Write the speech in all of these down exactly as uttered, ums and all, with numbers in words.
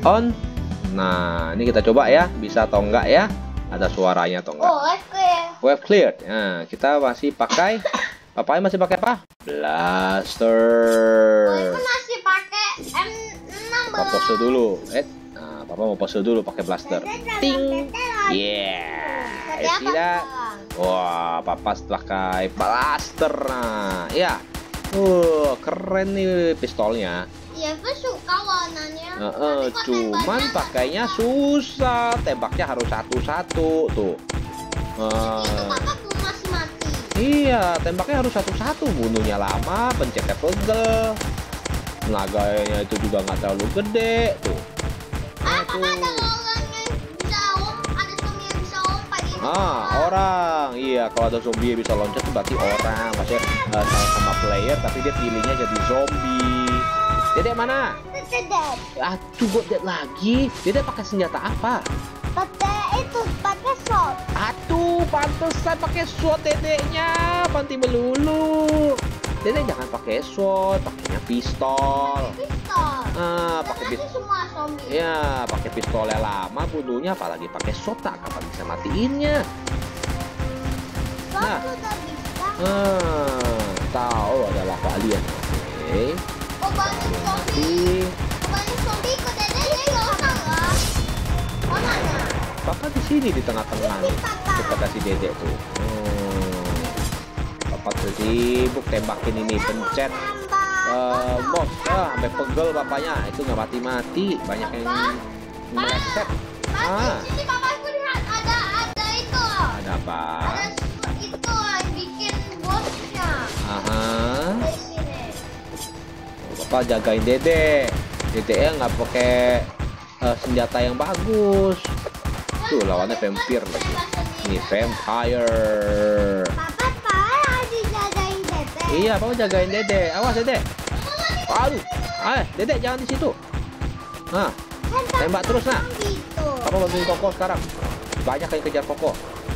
on. Nah, ini kita coba ya, bisa atau enggak ya? Ada suaranya atau enggak? Oh, wave clear. Wave clear. Nah, kita masih pakai apa? Masih pakai apa? Blaster. Oh, itu masih pakai M enam belas. Papa pose dulu. Eh, nah, Papa mau pose dulu pakai blaster. Ting. Yeah. Tidak. Wah, Papa pakai blaster. Nah, ya. Wah, keren nih pistolnya. Iya, aku suka warnanya. Uh, uh, cuman pakainya susah, tembaknya harus satu-satu tuh. Uh, itu Papa belum masih mati. Iya, tembaknya harus satu-satu, bunuhnya lama, pencetnya pegel, tenaganya itu juga nggak terlalu gede tuh. Ah, Papa ada orang yang bisa om, ada zombie yang bisa lompat ini. Ah, orang, iya kalau ada zombie yang bisa loncat itu berarti orang, maksudnya uh, sama player, tapi dia pilihnya jadi zombie. Dedek mana? Dedek. Aduh, buat Dedek lagi. Dedek pakai senjata apa? Pakai itu, pakai shot. Aduh, pantesan pakai SWAT dedeknya. Panti melulu. Dedek jangan pakai SWAT, pakainya pistol. Pistol. Ah, pakai pistol. Semua zombie. Ya, pakai pistolnya lama bunuhnya, apalagi pakai SWAT, tak kapan bisa matiinnya. Nah, udah bisa. Ah, tahu ada lava alien. Oke. Oh, banyak zombie. Oh, banyak zombie ke Dedek, dia nggak usah lah. Oh, mana? Papa di sini di tengah-tengah dekat si Dedek tuh. Hmm. Papa tuh sibuk tembakin ini, pencet uh, mouse, ah, sampai pegel bapaknya. Itu nggak mati-mati, banyak yang meleset. Ah, Sini Papa aku lihat ada ada itu. ada apa? Ada itu yang bikin bosnya. Aha. Di sini. Papa jagain Dedek. Dedeknya nggak pakai uh, senjata yang bagus. Tuh lawannya vampire lagi. Ini vampire. Papa parah dijagain Dedek. Iya, Papa jagain Dedek. Awas Dedek. Aduh, eh Dedek jangan di situ. Nah, tembak terus nah. Gitu. Papa bantuin Koko sekarang. Banyak yang kejar Koko. Oh,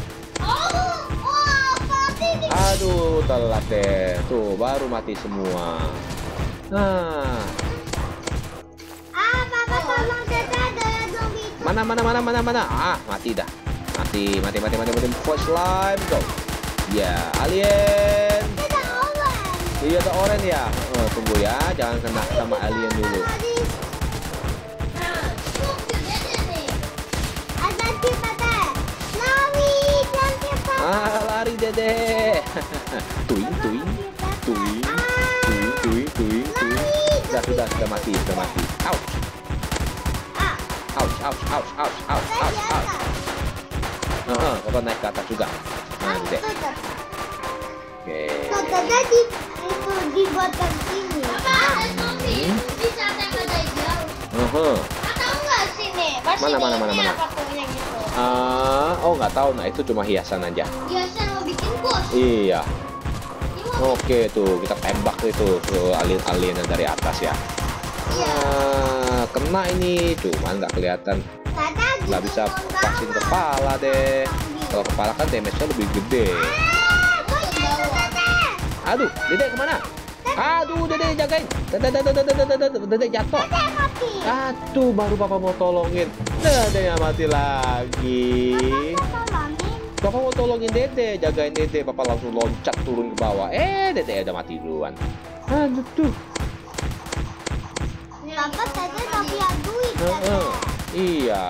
oh, mati di. Aduh, telat deh. Tuh, baru mati semua. Nah, Ah, Papa tolong Dedek ada zombie itu. mana mana mana mana mana. Ah, mati dah. Mati, mati, mati, mati, mati. First slime, go. Ya, alien. Dedek orange. Iya, ada orange ya. Oh, tunggu ya, jangan kena sama alien dulu. Tadi. Nah, tuh Dedek nih. Ada di Dedek. Lari, jangan cepat. Ah, lari Dedek. Tuing, tuing, tuing, tuing, tuing, tuing, tuing. Sudah, sudah, sudah mati, sudah mati. Ouch. Ah, Ouch, ouch, ouch, ouch, ouch, ouch, ouch. Heeh, Papa naik ke atas juga. Nah, Dedek. Oke. Dedek di itu dibuatkan sini. Papa, ada zombie bisa tembak dari jauh. Heeh. Tahu nggak sini? Pas Mana, ini, mana, mana, ini mana? apa punya gitu? Ah, oh nggak tahu. Nah, itu cuma hiasan aja. Biasa mau bikin bos. Iya. Ini mau Oke tuh, kita tembak itu ke alien-alien yang dari atas ya. Iya. Ah, kena ini, cuman nggak kelihatan. Tata Nggak bisa pasin kepala deh. Kalau kepala kan damage-nya lebih gede. Aduh, Dedek kemana? Aduh, Dedek jagain. Dedek, dedek, dedek, dedek, dedek, Dedek jatuh. Aduh, baru Papa mau tolongin. Dedeknya mati lagi. Papa mau tolongin Dedek, jagain Dedek. Papa langsung loncat turun ke bawah. Eh, Dedek udah mati duluan. Aduh tuh. Papa tadi tapi ada duit. Heeh. Iya.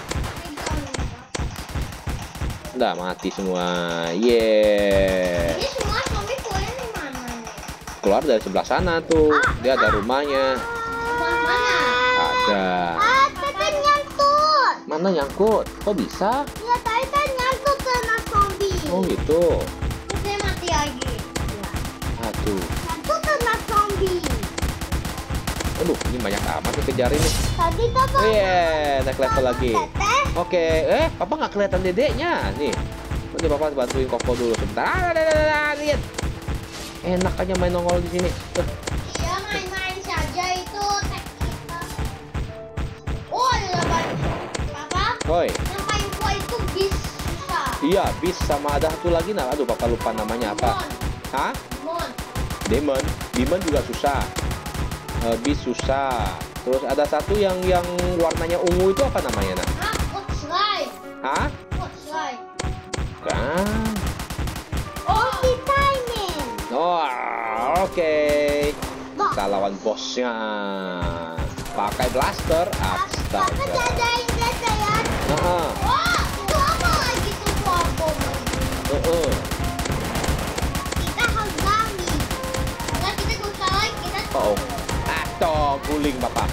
Udah mati semua. Yeah. Ini semua zombie keluarnya di mana nih? Keluar dari sebelah sana tuh. Dia ada rumahnya. Rumah mana? Ada. Ah, tadi nyangkut. Mana nyangkut? Kok bisa? Ya tadi kan nyangkut kena zombie. Oh gitu. Terus dia mati lagi. Aduh. Nyangkut kena zombie. Aduh, ini banyak amat nih kejarin nih. Tadi Papa. Oh yeah, naik level lagi. Teteh. Oke, eh, Papa nggak kelihatan Dedeknya nih. Nanti Papa bantuin Koko dulu sebentar. Ah, ada, ada, ada, lihat. Enak aja main nongol di sini. Tuh. Iya main-main saja itu tek kita. Oh ada banyak. Papa. Oi. Yang paling kuat itu bis susah. Iya, bis sama ada satu lagi nah. Aduh, Papa lupa namanya apa. Hah? Mon. Demon. Demon juga susah. Uh, bis susah. Terus ada satu yang yang warnanya ungu itu apa namanya, nak? Ah, hot slide. Hah? Hot slide. Kan? Oh, timing. Oh, oke. Kita lawan bosnya. Pakai blaster. Papa Astaga. jadain jadain. Heeh. Wah, itu apa lagi tuh apa? Heeh. Kita harus ganti. Karena kita gak like kita. Oh. Atau guling Bapak.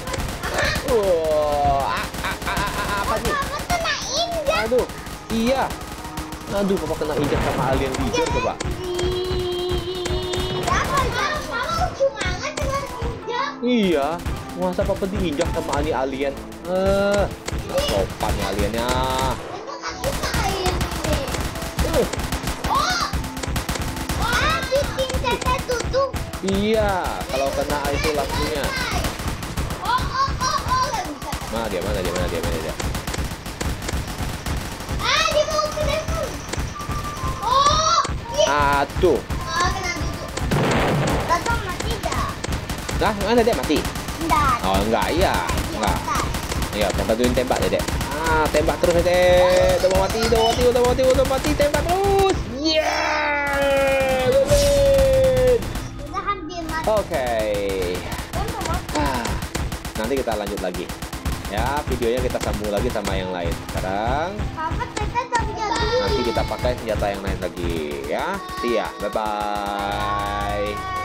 Wah, ah, ah, ah, ah, ah, apa nih? Papa kena injak. Aduh, iya. Aduh, Papa kena injak sama alien leader coba. Apa ya? Papa lucu banget dengan injak. Iya, masa Papa diinjak sama ani alien? Eh, nggak sopan nih aliennya. Itu kan suka alien ini. Uh, Oh, wah bikin tete tutup. iya, kalau kena itu lakunya. Oh, oh, oh, oh, nggak bisa. Mana dia, mana dia, mana dia, mana dia? Ah, dia mau ke dalam. Oh, iya. Aduh, Ah, kena tutup. Datang mati dah. nah mana dia mati? Enggak. Oh enggak, iya, enggak. Iya, bantuin tembak Dedek. Ah, tembak terus Dedek. Udah mau mati, udah mau mati, udah mau mati, udah mau mati, tembak terus. Yeah, win. Udah hampir mati. Oke. Kan mau mati. Ah, nanti kita lanjut lagi. Ya, videonya kita sambung lagi sama yang lain. Sekarang Papa tete terjadi. nanti kita pakai senjata yang lain lagi ya. See ya. Bye bye.